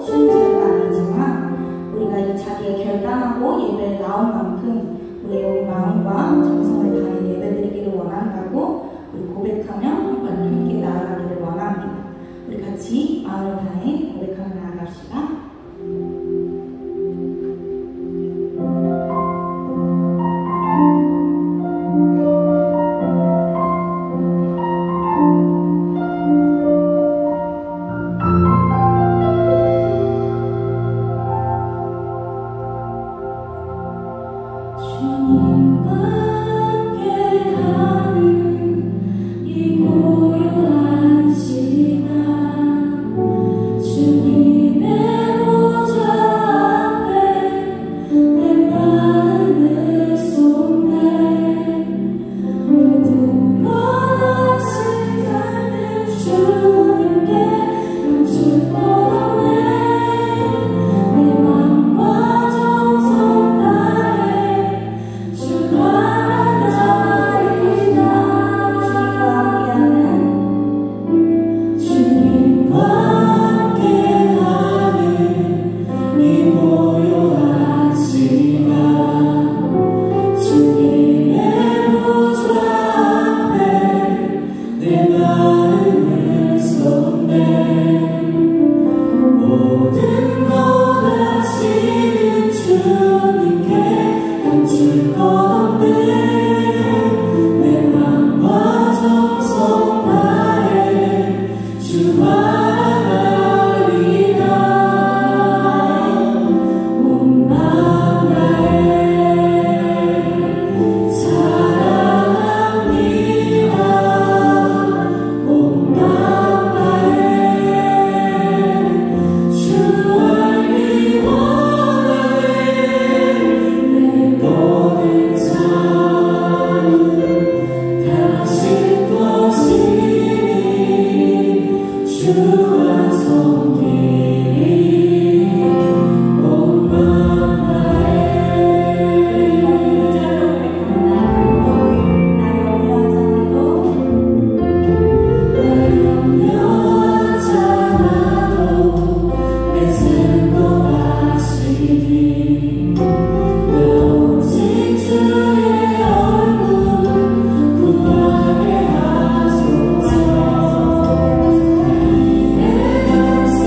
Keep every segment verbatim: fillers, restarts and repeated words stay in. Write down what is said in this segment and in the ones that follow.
쉬운 자리가 아니지만 우리가 이 자리에 결단하고 예배에 나온 만큼 우리의 온 마음과 정성을 다해 예배드리기를 원한다고 우리 고백하며 함께 나아가기를 원합니다. 우리 같이 마음을 다해 고백하며 나아갑시다. Yes.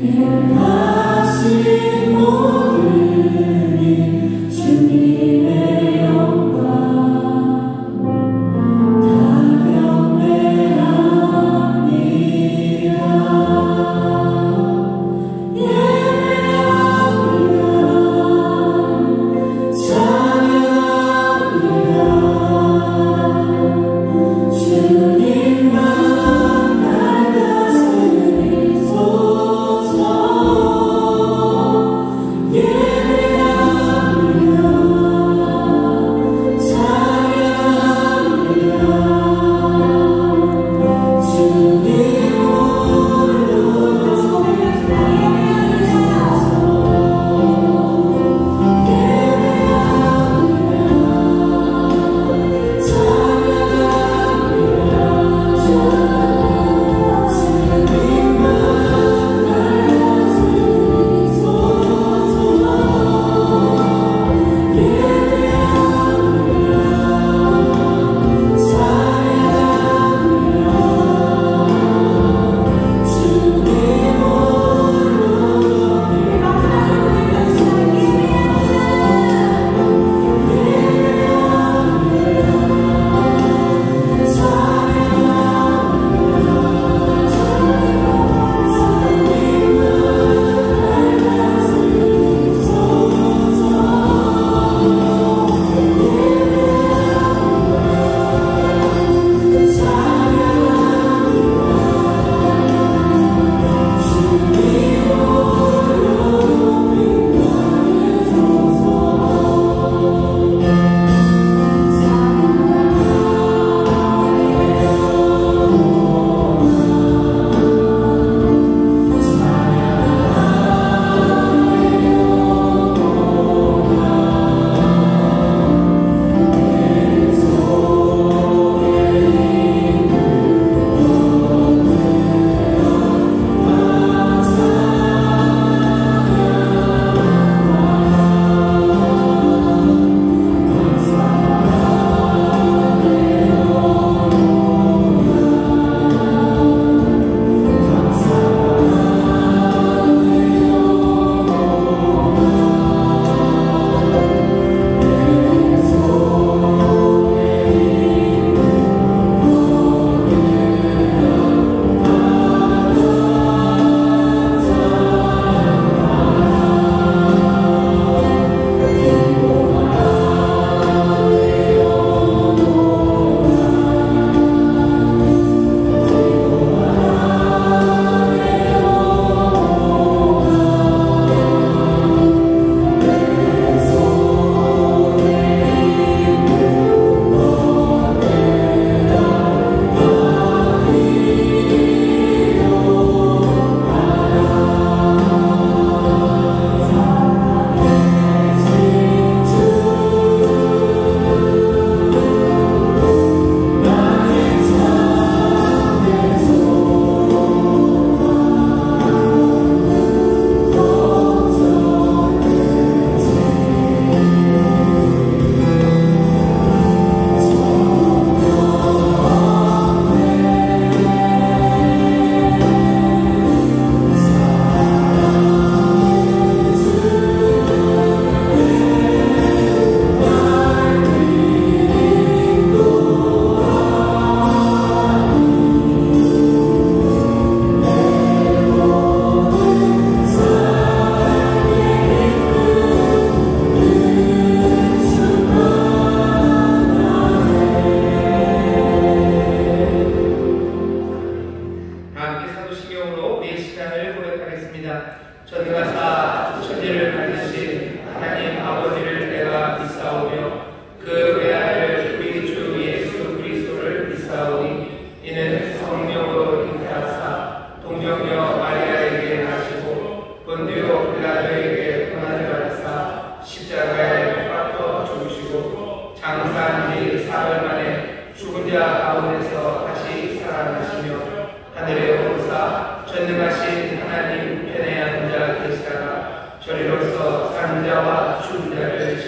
전능하신 하나님 편에 앉아 계시다가 저리로서 산자와 죽은 자를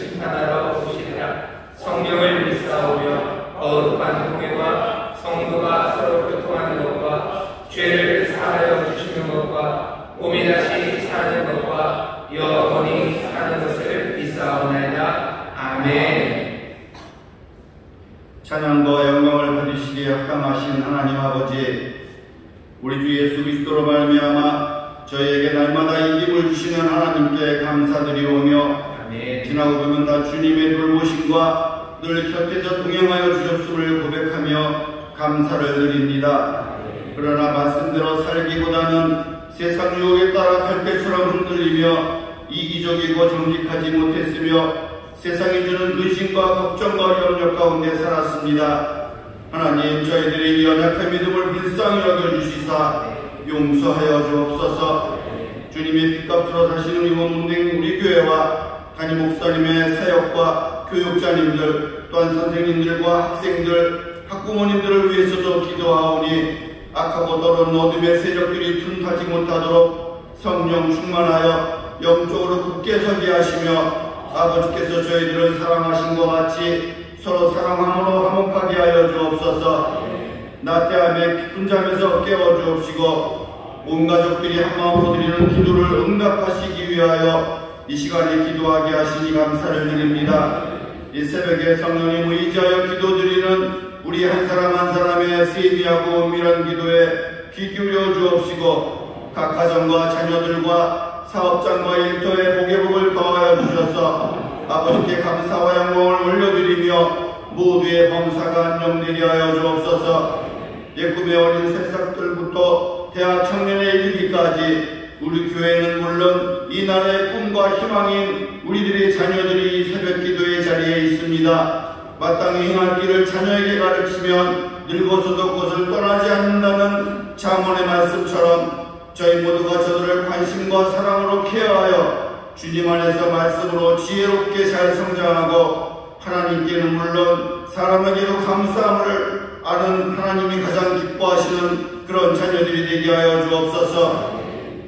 다시 사는 것과 영원히 사는 것을 믿사오나이다. 아멘. 찬양과 영광을 받으시기에 합당하신 하나님 아버지, 우리 주 예수 그리스도로 말미암아 저희에게 날마다 이김을 주시는 하나님께 감사드리오며, 아멘. 지나고 보면 다 주님의 돌보심과 늘 곁에서 동행하여 주셨음을 고백하며 감사를 드립니다. 아멘. 그러나 말씀대로 살기보다는 세상 유혹에 따라 갈대처럼 흔들리며 이기적이고 정직하지 못했으며 세상이 주는 근심과 걱정과 염려 가운데 살았습니다. 하나님, 저희들의 연약한 믿음을 불쌍히 여겨주시사 용서하여 주옵소서. 주님의 핏값으로 사시는 임원문댕 우리 교회와 담임 목사님의 사역과 교육자님들, 또한 선생님들과 학생들, 학부모님들을 위해서도 기도하오니 악하고 더러운 어둠의 세력들이 틈타지 못하도록 성령 충만하여 영적으로 굳게 서게 하시며, 아버지께서 저희들을 사랑하신 것 같이 서로 사랑함으로 화목하게 하여 주옵소서. 나태함에 깊은 잠에서 깨워 주옵시고 온 가족들이 한마음으로 드리는 기도를 응답하시기 위하여 이 시간에 기도하게 하시니 감사를 드립니다. 이 새벽에 성령님 의지하여 기도드리는 우리 한 사람 한 사람의 세미하고 은밀한 기도에 귀 기울여 주옵시고 각 가정과 자녀들과 사업장과 일터에 복의 복을 더하여 주셔서 아버지께 감사와 영광을 올려드리며 모두의 범사가 안녕되게 하여 주옵소서. 예꿈의 어린 새싹들부터 대학 청년에 이르기까지 우리 교회는 물론 이 나라의 꿈과 희망인 우리들의 자녀들이 이 새벽 기도의 자리에 있습니다. 마땅히 행할 길을 자녀에게 가르치면 늙어서도 곳을 떠나지 않는다는 잠언의 말씀처럼 저희 모두가 저들을 관심과 사랑으로 케어하여 주님 안에서 말씀으로 지혜롭게 잘 성장하고 하나님께는 물론 사람에게도 감사함을 아는 하나님이 가장 기뻐하시는 그런 자녀들이 되게 하여 주옵소서.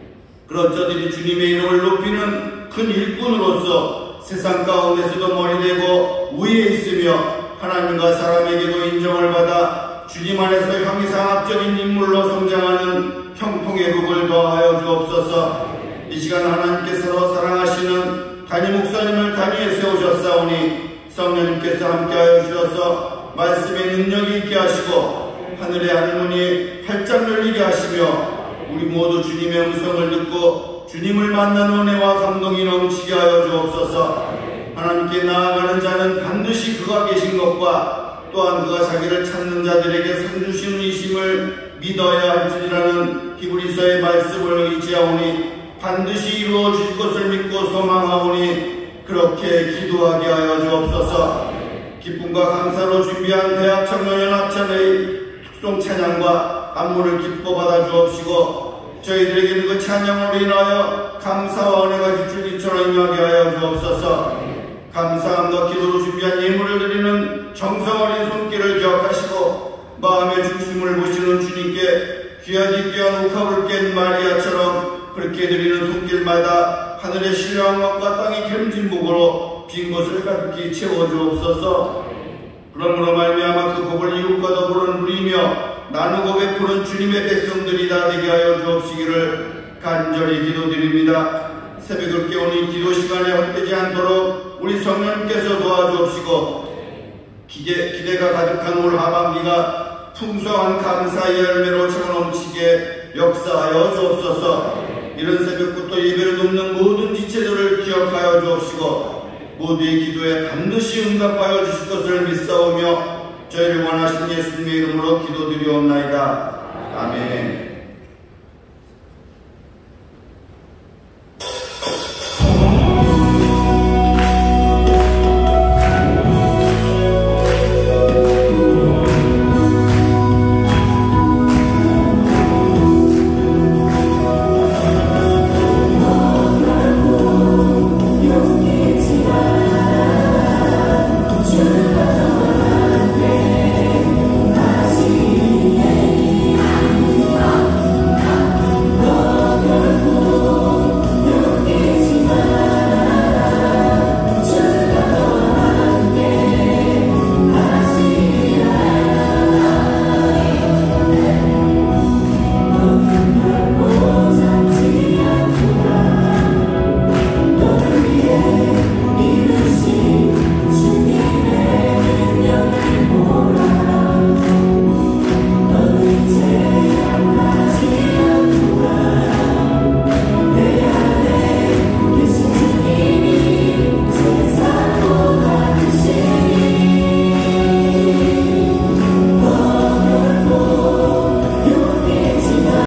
그런 저들이 주님의 이름을 높이는 큰 일꾼으로서 세상 가운데서도 머리되고 우위에 있으며 하나님과 사람에게도 인정을 받아 주님 안에서 형이상학적인 인물로 성장하는 형통의 복을 더하여 주옵소서. 이 시간 하나님께서 사랑하시는 담임 목사님을 단위에 세우셨사오니 성령님께서 함께하여 주셔서 말씀의 능력이 있게 하시고 하늘의 하늘문이 활짝 열리게 하시며 우리 모두 주님의 음성을 듣고 주님을 만난 은혜와 감동이 넘치게 하여 주옵소서. 하나님께 나아가는 자는 반드시 그가 계신 것과 또한 그가 자기를 찾는 자들에게 상 주시는 이심을 믿어야 할지라는 히브리서의 말씀을 의지하오니 반드시 이루어 주실 것을 믿고 소망하오니 그렇게 기도하게 하여 주옵소서. 기쁨과 감사로 준비한 대학 청년연합찬의 특송 찬양과 안무를 기뻐 받아 주옵시고 저희들에게는 그 찬양으로 인하여 감사와 은혜가 기출기처럼 임하게 하여 주옵소서. 감사함과 기도로 준비한 예물을 드리는 정성 어린 손길을 기억하시고 마음의 중심을 보시는 주님께 귀하디 귀한 옥합을 깬 마리아처럼 그렇게 드리는 손길마다 하늘의 신령한 것과 땅의 기름진 복으로 빈 것을 가득히 채워주옵소서. 그러므로 말미암아 그 복을 이웃과 더불어 누리며 나누고 베푸는 주님의 백성들이 다 되게 하여 주옵시기를 간절히 기도드립니다. 새벽을 깨우는 기도 시간에 헛되지 않도록 우리 성령님께서 도와주옵시고 기대, 기대가 가득한 올 하반기가 풍성한 감사의 열매로 채워넘치게 역사하여 주옵소서. 이런 새벽부터 예배를 돕는 모든 지체들을 기억하여 주옵시고 모두의 기도에 반드시 응답하여 주실 것을 믿사오며 저희를 원하신 예수님의 이름으로 기도드리옵나이다. 아멘.